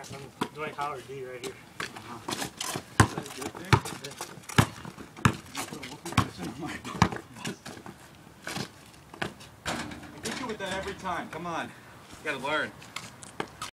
got some Dwight Howard D right here. Is that a good thing? I get you with that every time. Come on. You gotta learn.